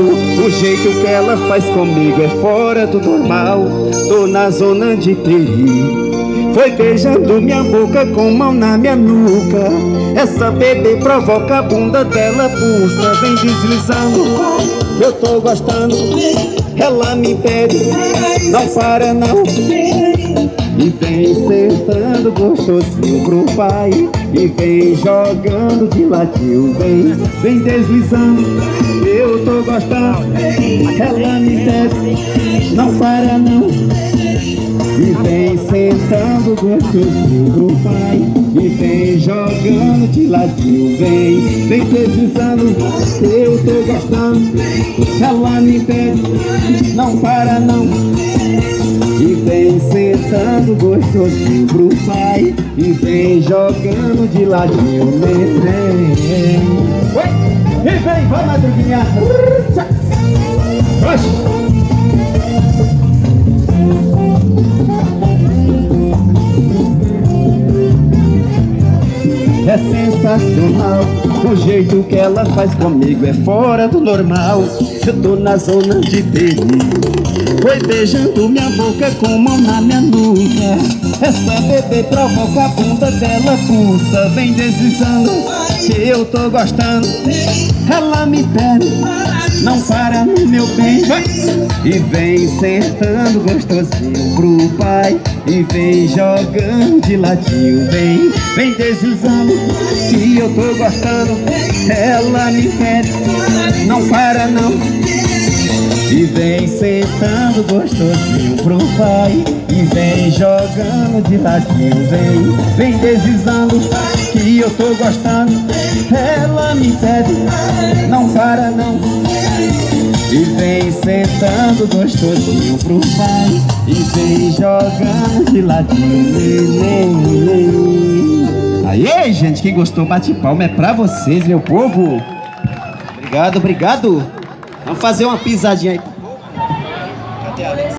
O jeito que ela faz comigo é fora do normal. Tô na zona de perigo. Foi beijando minha boca com mão na minha nuca. Essa bebê provoca a bunda dela pulsa. Vem deslizando, eu tô gostando. Ela me pede, não para não. E vem sentando gostosinho pro pai. E vem jogando de ladinho. Vem deslizando, eu tô gostando. Ela me pede, não para não. E vem sentando gostosinho pro pai. E vem jogando de ladinho. Vem deslizando, eu tô gostando. Ela me pede, não para não. E vem sentando gostosinho pro pai. E vem jogando de ladinho. Vem. E vem, vai madruguinha. É sensacional, o jeito que ela faz comigo é fora do normal. Eu tô na zona de perigo. Foi beijando minha boca com mão na minha nuca. Essa bebê provoca a bunda dela pulsa. Vem deslizando, que eu tô gostando. Ela me pede, não para no meu bem. E vem sentando gostosinho pro pai. E vem jogando de ladinho. Vem deslizando, que eu tô gostando. Ela me pede, não para não. E vem sentando gostosinho pro pai. E vem jogando de ladinho. Vem deslizando, que eu tô gostando. Ela me pede, não para não. E vem sentando gostosinho pro pai. E vem jogando de ladinho. Aí, gente, quem gostou, bate palma. É pra vocês, meu povo. Obrigado, obrigado. Vamos fazer uma pisadinha aí. Cadê a Alex?